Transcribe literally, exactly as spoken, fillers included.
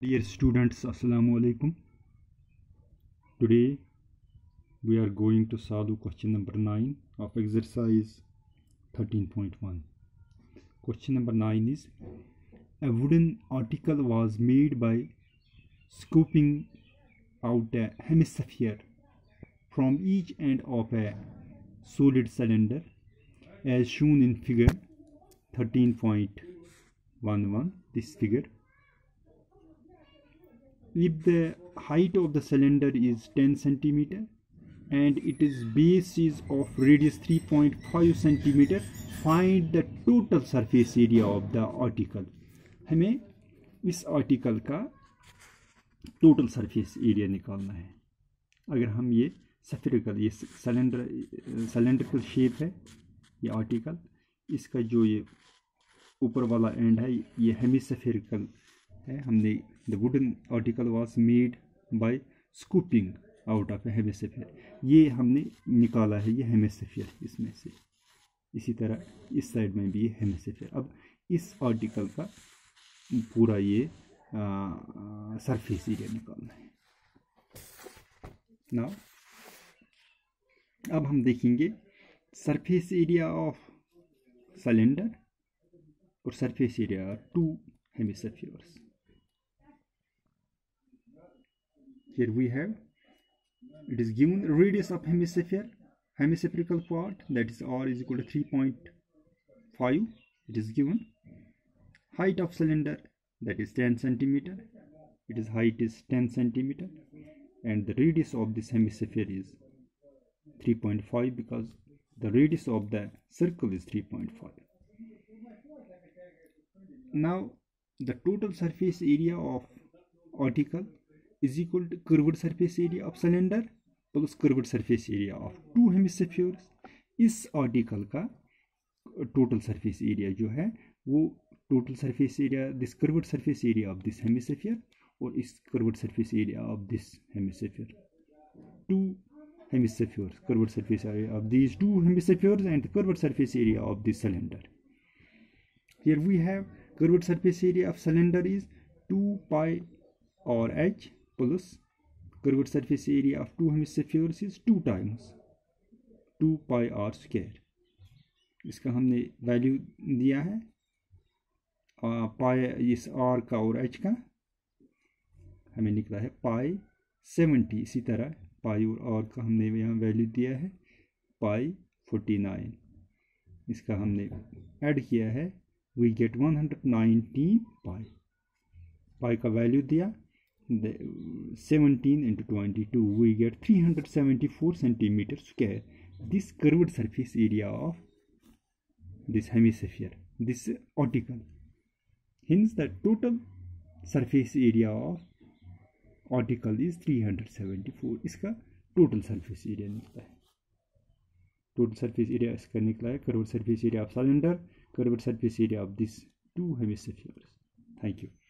Dear students, Assalamu alaikum. Today we are going to solve question number nine of exercise thirteen point one. Question number nine is: a wooden article was made by scooping out a hemisphere from each end of a solid cylinder as shown in figure thirteen point eleven. This figure, if the height of the cylinder is ten centimeter and its base is of radius three point five centimeter, find the total surface area of the article. हमें इस article का total surface area निकालना है. अगर हम ये spherical, ये cylinder cylindrical shape है ये आर्टिकल, इसका जो ये ऊपर वाला एंड है ये हेमिस्फेरिकल है. हमने the wooden article was made by scooping out of a hemisphere, ये हमने निकाला है ये हेमिस्फेयर इसमें से. इसी तरह इस साइड में भी ये हेमिस्फेयर. अब इस आर्टिकल का पूरा ये सरफेस एरिया निकालना है. नाउ अब हम देखेंगे सरफेस एरिया ऑफ सिलेंडर और surface area two hemispheres. Here we have, it is given radius of hemisphere, hemispherical part, that is r is equal to three point five. It is given height of cylinder, that is ten centimeter. It is height is ten centimeter, and the radius of this hemisphere is three point five because the radius of the circle is three point five. Now the total surface area of article is equal to curved surface area of cylinder plus curved surface area of two hemispheres. इस article का total surface area जो है वो total surface area this curved surface area of this hemisphere और इस curved surface area of this hemisphere. Two hemispheres, curved surface area of these two hemispheres and curved surface area of this cylinder. Here we have curved surface area of cylinder is two pi r h plus curved surface area of two hemispheres is two times two pi r square. इसका हमने value दिया है पाई, इस r का और h का हमें निकला है पाई सेवेंटी. इसी तरह पाई और r का हमने यहाँ वैल्यू दिया है पाई फोर्टी नाइन. इसका हमने ऐड किया है, we get one hundred nineteen pi. Pi का वैल्यू दिया seventeen into twenty-two, we get three hundred seventy-four centimeter square. This curved surface area of this hemisphere, this article. Hence the total surface area of article is three hundred seventy-four. इसका total surface area निकला है. Total surface area इसका निकला है curved surface area of cylinder, curved surface area of this two hemispheres. Thank you.